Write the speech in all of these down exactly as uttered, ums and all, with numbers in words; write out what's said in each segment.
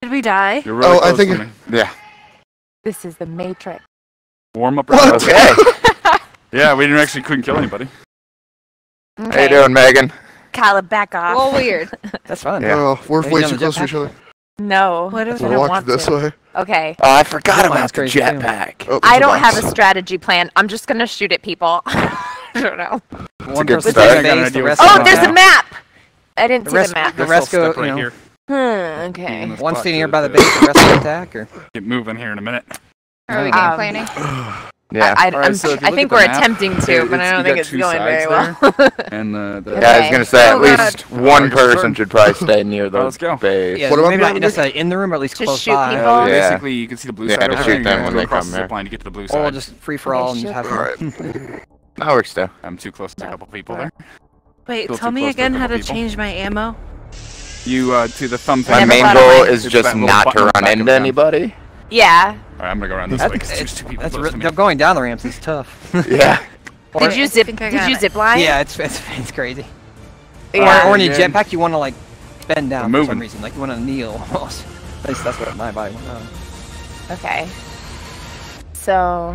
Did we die? You're really Oh, close I think. to me. Yeah. This is the Matrix. Warm up. What? Okay. Yeah, we didn't actually couldn't kill anybody. How you doing, Megan? Caleb, back off. Well, weird. That's fun. Yeah. Oh, we're Maybe way on too the close to jetpack? each other. No. What if I I don't Walk want this to. way. Okay. Oh, I forgot Oh, about that's the crazy, too. jetpack. Oh, there's I a don't box. have a strategy plan. I'm just gonna shoot at people. I don't know. One good person's start. in I got an base, idea the what's rest Oh, going there's on a now. map. I didn't The see rest- the map. the Let's rest all go, step you right know, here. Hmm. Okay. Let's one spot staying here to by the the- base, the rest of attack, or Get moving here in a minute. Are we Um, game planning? Yeah. I, I, Alright, I'm, so if you I look think at we're the map, attempting to, there- but I it's- don't you think got it's two going very sides well. there. And the, the Yeah, I was Okay. gonna say at Oh, God. least one Oh, good person turn. should probably stay near the Oh, let's go. base. yeah, What about maybe the not other- necessarily in the room, but at least Just close shoot by. people? Uh, Yeah. Basically, you can see the blue Yeah, side to over shoot there. You them gotta when go they across come the there. zip line to get to the blue Or side. we'll just free for all and just have Alright. That works too. I'm too close to a couple people there. Wait, Still tell too me close to a again how couple to people. change my ammo. You uh, to the thumb My never main thought of goal mine. is It's just that little not button to on the run back of into the gun. anybody. Yeah. Alright, I'm gonna go around this That's, way. 'cause there's it's, two people that's close to me. re- going down the ramps is tough. Yeah. Or- Did you zip? think I Did got you it. zip line? Yeah, it's it's, it's crazy. Yeah. Or, or in your Yeah. jetpack, you want to like bend down We're for some moving. reason, like you want to kneel almost. At least that's what my body went on. Okay. So.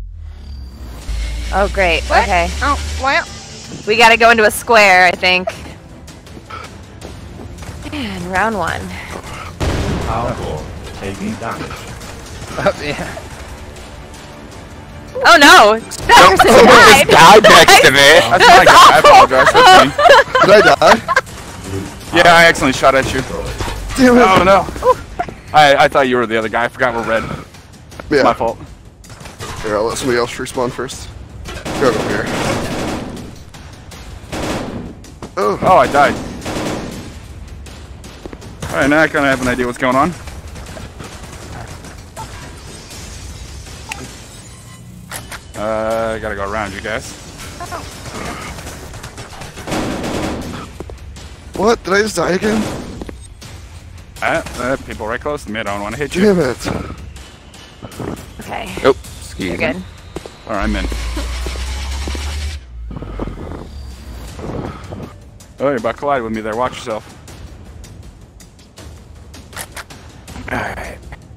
Oh great. What? Okay. Oh, why? We gotta go into a square, I think. And round one. Oh, yeah. Oh no! That person Someone died! just died next to me. That's my guy. I apologize. That's me. Did I die? Yeah, I accidentally shot at you. Damn it. Oh no. I I thought you were the other guy. I forgot we're red. Yeah. My fault. Here, I'll let somebody else respawn first. Go over here. Oh. Oh, I died. Alright, now I kind of have an idea what's going on. Uh, I gotta go around you guys. What? Did I just die again? Uh, uh, people right close to me. I don't want to hit you. Damn it. Okay. Oh, excuse You're me. good. Alright, I'm in. Oh, you're about to collide with me there. Watch yourself. Alright.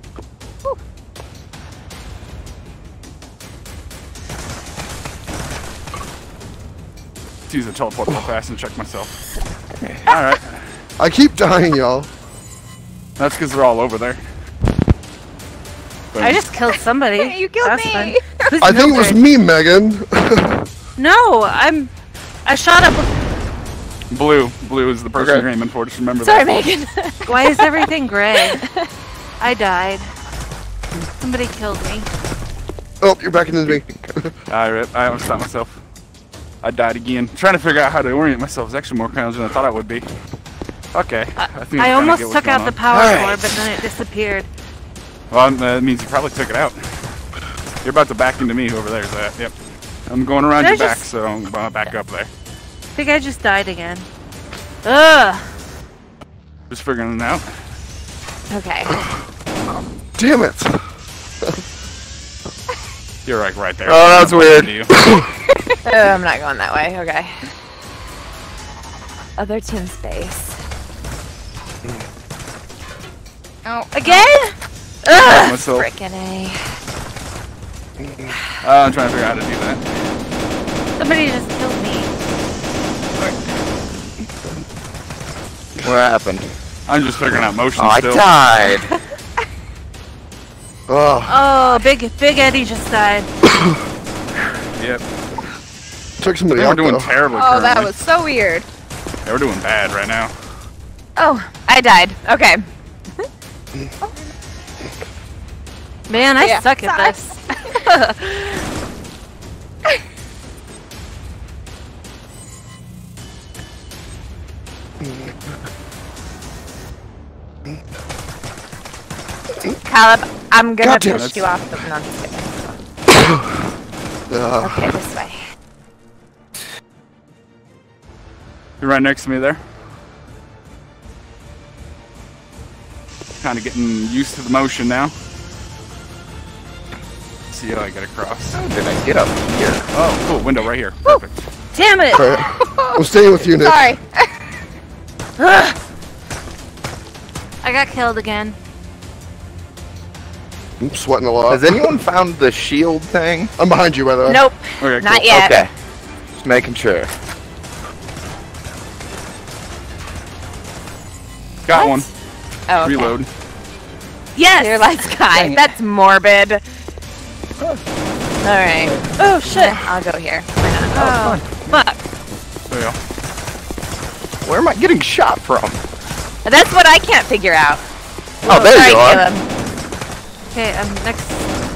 Let's use the teleport real fast and check myself. Alright. I keep dying, y'all. That's because they're all over there. I just killed somebody. You killed That's me. fun. Who's I think it was Mildred? me, Megan. No, I'm. I shot up. Blue. Blue is the person Okay. you're aiming for. Just remember Sorry, that. Megan. Why is everything gray? I died. Somebody killed me. Oh, you're back into me. I rip. I almost shot myself. I died again. Trying to figure out how to orient myself is actually more challenging than I thought it would be. Okay. I, think I kinda almost get what's took out going the on. power Alright. cord, but then it disappeared. Well, um, that means you probably took it out. You're about to back into me, whoever there's at. Yep. I'm going around Did I your back, just- so I'm gonna back up there. I think I just died again. Ugh. Just figuring it out. Okay. Damn it. You're like right there. Oh, that's I'm weird. into you. Oh, I'm not going that way. Okay. Other team's base. Oh, Again? Ugh! Myself. Frickin' A. Uh, I'm trying to figure out how to do that. Somebody just killed me. What happened? I'm just figuring out motion Oh, I still. died. Oh, Oh, big Big Eddie just died. Yep. took somebody They were out doing though. terribly. oh, that currently. was so weird. They were doing bad right now. Oh, I died. Okay. Man, I Yeah. suck at Sucks. this. Caleb, I'm gonna Gotcha. push you off the non Uh, Okay, this way. You're right next to me there. Kind of getting used to the motion now. See how I get across. How did I get up here? Oh, cool. Window right here. Perfect. Damn it! alright. I'm staying with you, Nick. Sorry. Ugh. I got killed again. I'm sweating a lot. Has anyone found the shield thing? I'm behind you, by the way. Nope. Okay, Not cool. yet. Okay. Just making sure. Got What? one. Oh, okay. Reload. Yes! Clear light sky. Dang it. That's morbid. Alright. Oh shit! I'll go here. Why not? Oh, fuck. There you go. Where am I getting shot from? That's what I can't figure out. Oh, there Sorry, you are. Caleb. Okay, I'm next.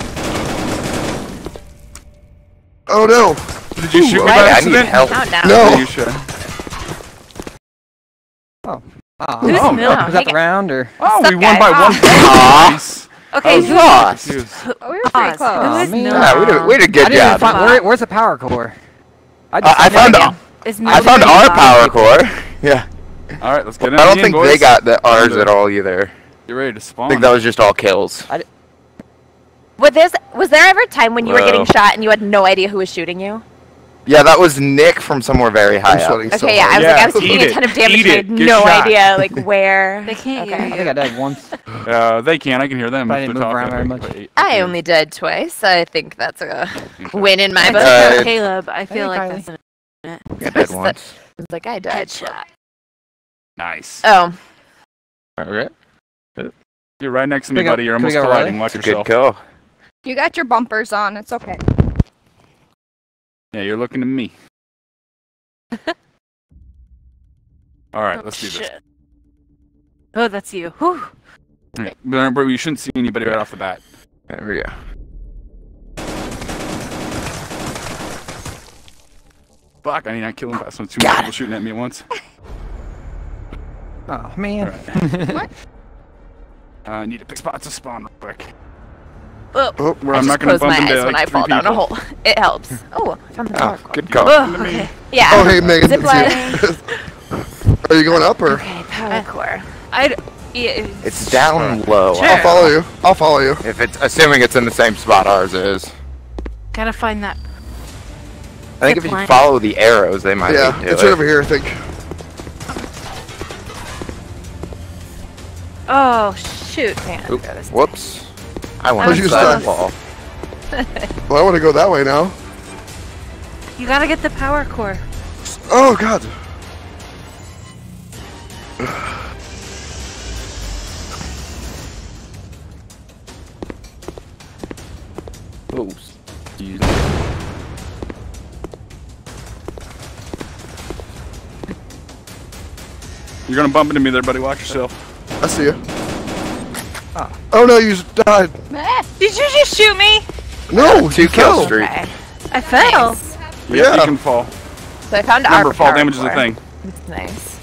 Oh no! Did you shoot me Right, by I need accident? help. Not now. No. Yeah, you should. Oh. Oh, Who's oh, Milk? was that the round or? Oh, Suck we won guy. by one Aw. point. Okay, I was who- lost. Confused. Oh, we were pretty Pause. close. Who is man. Milk? Yeah, we did, we did a I good didn't even job. find, where, where's the power core? I, Uh, just I found again. Is I Milk found pretty our loud? power core. Yeah. All right, let's get in. I don't the think boys. they got the ours Under. at all either. Get ready to I spawn. think that was just all kills. Was, this, was there ever a time when you were getting Whoa. shot and you had no idea who was shooting you? Yeah, that was Nick from somewhere very high I'm up. sweating so Okay, yeah, I hard. was Yeah, like, I was taking eat a it, ton of damage eat and I it, had get no shot. idea, like, where. They can't Okay. hear I you. think I died once. Uh, they can. I can hear them. But I if didn't they're move around talking. very much. I only died twice. I think that's a Okay. win in my I book. Uh, took out Caleb. I feel Hey, like Kylie. that's an I did once. I was like, I died. headshot. Nice. Oh, Okay. You're right next to me, Can we go- buddy. You're can we almost go colliding. Riley? Watch It's a good yourself. kill. You got your bumpers on. It's okay. Yeah, you're looking at me. All right, Oh, let's do this. shit. Oh, that's you. Whew. Yeah, Remember, we shouldn't see anybody right off the bat. There we go. Fuck, I need not killing fast when too Got many people it. shooting at me at once. Oh man. What? Uh, I need to pick spots to spawn real quick. Oh, Oh, Where I I'm just not gonna close my bump into eyes when like I three fall down a people. hole. It helps. Oh, I found the power Oh, cord. good call. oh, okay. Yeah. oh, hey, Megan. Zip it's lining. you. Are you going up or? Okay, power core. I. Yeah, It's down low. Sure. I'll follow you. I'll follow you. If it's assuming it's in the same spot ours is. Gotta find that. I think if Zip you line. follow the arrows, they might Yeah, lead to it's it. right over here, I think. Oh shoot! Hang on, Oop, go this- whoops. I went Where'd you inside the start? wall. Well, I want to go that way now. You gotta get the power core. Oh God. Oh, excuse me. You're gonna bump into me there, buddy. Watch yourself. I see you. Ah. Oh no, you just died. Did you just shoot me? No, Two you kill fell. streak. Okay. I fell. Nice. Yeah, Yeah. you can fall. So I found Remember, our fall power damage is a core. thing. It's nice.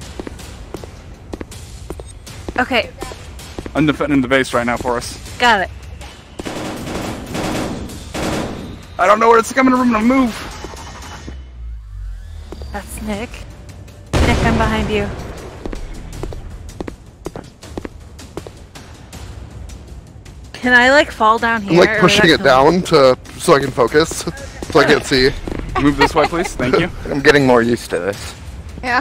Okay, I'm defending the base right now for us. got it. I don't know where it's coming from to move. That's Nick. Nick, I'm behind you. Can I like fall down here? I'm like or pushing would it that kill me? down to so I can focus, so I can't see. Move this way, please. Thank you. I'm getting more used to this. Yeah.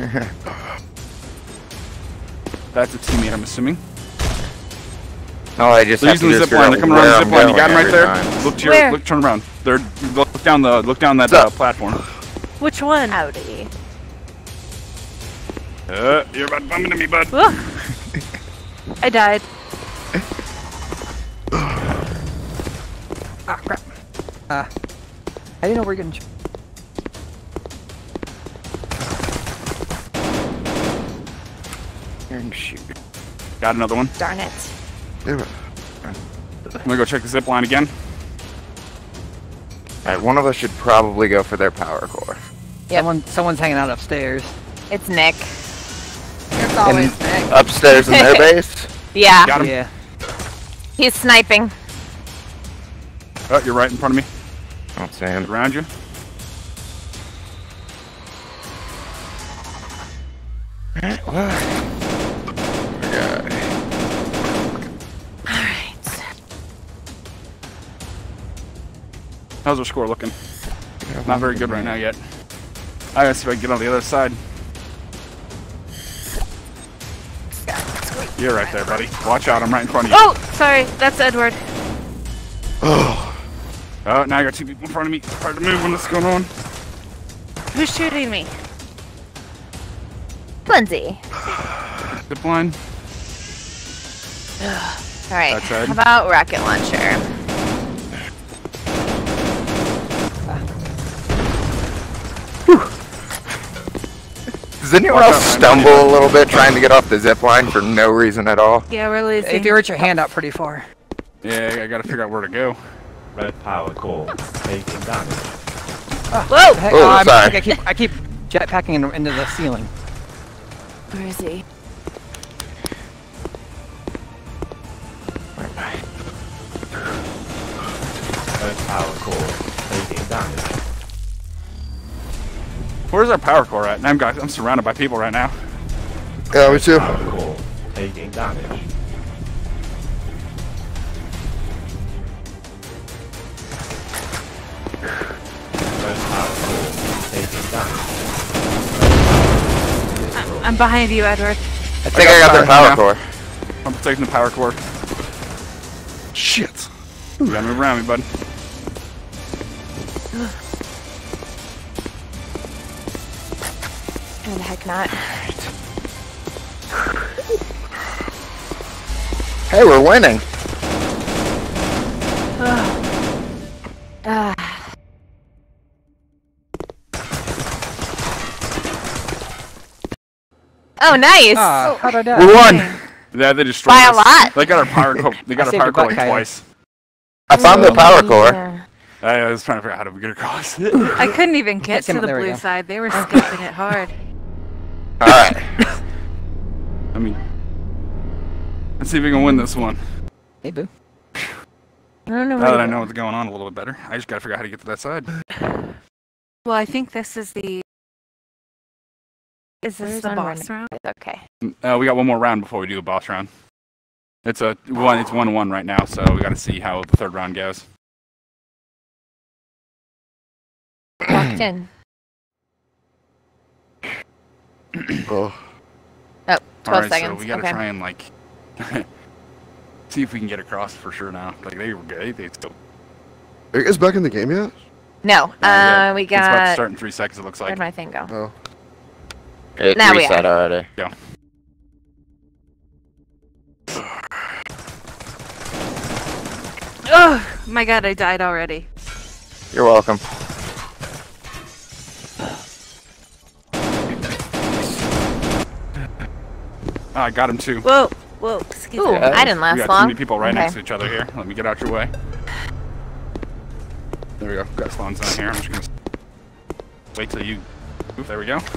That's a teammate, I'm assuming. No, I just They're have to using the just zip line. figure They're out coming around where the zip I'm line. You got going him right every there. time. Look to your, Where? look, turn around. They're look down the look down that What's uh, up? platform. Which one? Howdy. Uh, you're about to bump into me, bud. Ugh. I died. Ah crap. Ah. I didn't know we were getting. sh- And shoot. Got another one. Darn it. Damn it. I'm gonna go check the zip line again. Alright, one of us should probably go for their power core. Yep. Someone, someone's hanging out upstairs. It's Nick. It's always Nick. Upstairs in their base. Yeah. Got him. Yeah. He's sniping. Oh, you're right in front of me. Don't see him. Around you. Alright. How's our score looking? Not very good right now yet. I gotta see if I can get on the other side. Squeak. You're right there, buddy. Watch out, I'm right in front of you. Oh, sorry, that's Edward. Oh, Oh, now I got two people in front of me. Hard to move when this is going on. Who's shooting me? Lindsay. Zip line. All right. That's Ed. How about rocket launcher? Does anyone Watch else out, man. stumble a little bit trying to get off the zip line for no reason at all? Yeah, we're losing. If you reach your hand out pretty far. Yeah, I gotta figure out where to go. Red power core taking damage. Whoa! Heck, Oh, I'm- sorry. I keep I keep jetpacking in, into the ceiling. Where is he? Red power core taking damage. Where's our power core at? And I'm, guys, I'm surrounded by people right now. yeah, me too. Power core taking damage. Red power core taking damage. I'm behind you, Edward. I think I got got their power power now. core. I'm protecting the power core. Shit. You gotta move around me, bud. Oh, the heck not. Hey, we're winning. Ah. Oh, nice. Ah, how'd I die? We won. Yeah, they destroyed By a us. lot. They got our power core. They got I our saved power your core butt, like Kyle. twice. I found the power core. Yeah. I was trying to figure out how to get across. I couldn't even get Hit him, to the there we blue go. side. They were skipping it hard. All right. I mean, let's see if we can win this one. Hey, boo. I don't know Now that where I you know are. what's going on a little bit better, I just gotta figure out how to get to that side. Well, I think this is the. Is this Where's the one boss run? round? Okay. Uh, we got one more round before we do a boss round. It's a one. It's one one right now, so we got to see how the third round goes. Locked in. Oh, Oh, twelve All right, seconds. so we gotta okay. try and like see if we can get across for sure now. Like they were good. They still. are you guys back in the game yet? No, Yeah, uh, we It's about to got. start in three seconds. It looks like. Where'd my thing go? Oh, It Now we reset already. Oh my god, I died already. You're welcome. Oh, I got him too. Whoa, whoa, excuse Ooh, me. I didn't We last got long. too many people right Okay. next to each other here. Let me get out your way. There we go. Got spawns down here. I'm just gonna wait till you. Oof, there we go.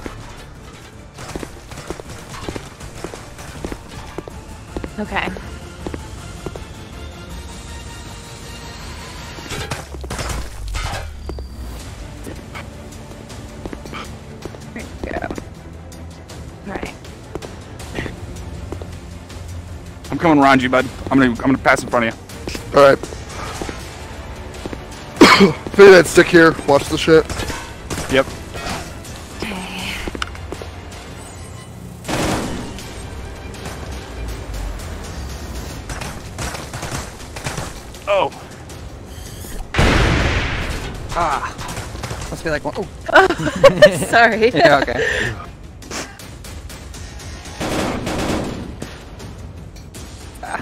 Okay. There we go. Alright. I'm coming around you, bud. I'm gonna I'm gonna pass in front of you. all right. Figure that stick here. Watch the shit. Yep. Okay. Oh. Ah. Must be like one. Oh. Sorry. Yeah, okay. Ah.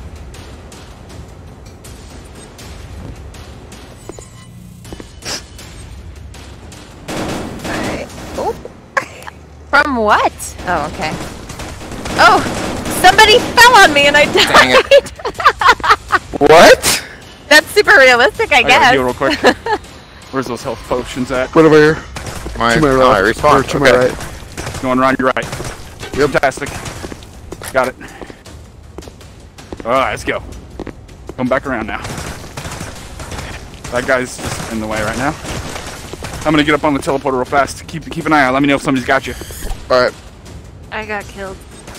From what? Oh, okay. Oh! Somebody fell on me and I Dang died! it. What? That's super realistic, I I gotta heal guess. real quick. Where's those health potions at? Right over here. My, To my oh, right. I Or respawned. to my Okay. right. Going around your right. Yep. Fantastic. Got it. Alright, let's go. Come back around now. That guy's just in the way right now. I'm gonna get up on the teleporter real fast. Keep keep an eye out. Let me know if somebody's got you. All right. I got killed.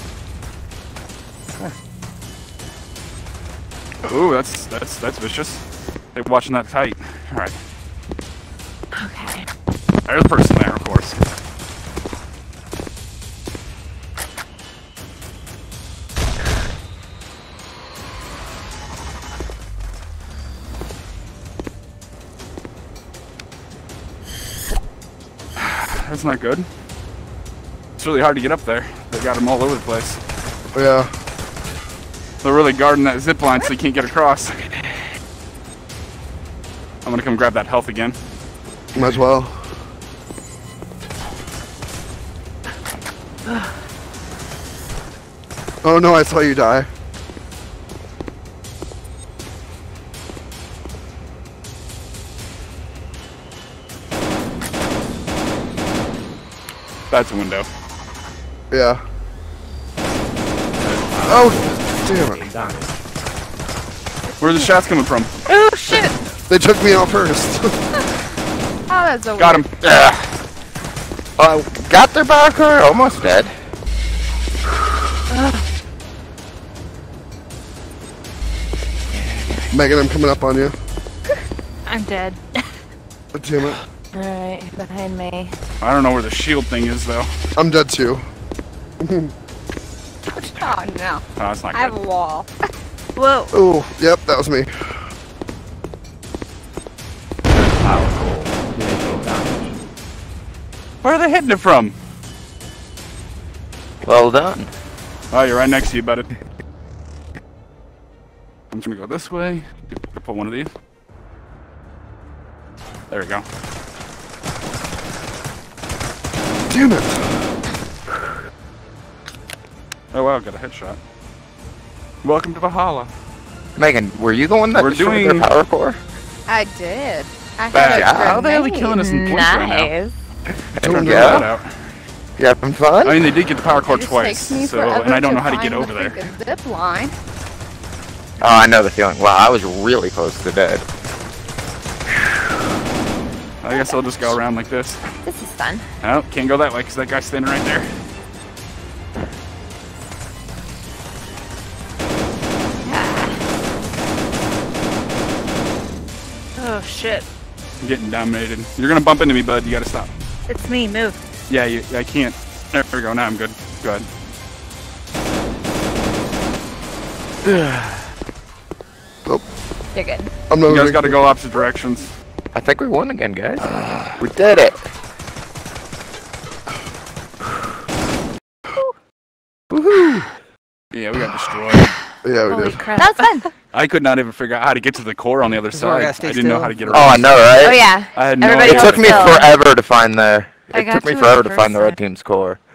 Ooh, that's that's that's vicious. They're watching that tight. All right. Okay. There's a person there, of course. That's not good. It's really hard to get up there. They got them all over the place. Yeah. They're really guarding that zip line so they can't get across. I'm gonna come grab that health again. Might as well. Oh no, I saw you die. That's a window. Yeah. Oh, damn it. Damage. Where's the shots coming from? Oh shit! They took me out first. Oh, that's a Got him. Ugh. Uh, got their back or almost dead. Megan, I'm coming up on you. I'm dead. Oh, damn it. Alright, behind me. I don't know where the shield thing is though. I'm dead too. Oh no! Oh, that's not I have good. a wall. Whoa. Oh, yep, that was me. Powerful. You take damage. Where are they hitting it from? Well done. Oh, you're right next to you, buddy. I'm just gonna go this way. Pull one of these. There we go. Damn it. Oh wow, got a headshot. Welcome to Valhalla. Megan, were you the one that We're destroyed doing- their power core? I did. I Bad. had a How the hell are they grenade. killing us in points right now? Nice. Don't Figure know. that out. You having fun? I mean, they did get the power core It just twice, takes me so forever and I don't know how to find get over the there. freaking Zip line. Oh, I know the feeling. Wow, I was really close to dead. I guess I'll just go around like this. This is fun. Oh, can't go that way because that guy's standing right there. Oh shit. I'm getting dominated. You're gonna bump into me, bud. You gotta stop. It's me. Move. Yeah, you, I can't. There we go. Now I'm good. Go ahead. Oh, You're good. I'm You not guys gotta go opposite directions. I think we won again, guys. We did it. Woohoo! Yeah, we got destroyed. Yeah, we Holy did. crap. That was fun. I could not even figure out how to get to the core on the other That's why I side. gotta stay I didn't know still. how to get Oh, around. I know, right? Oh yeah. I had no Everybody It idea. took me still. forever to find the. I It got took me to it forever the to find the first red team's core.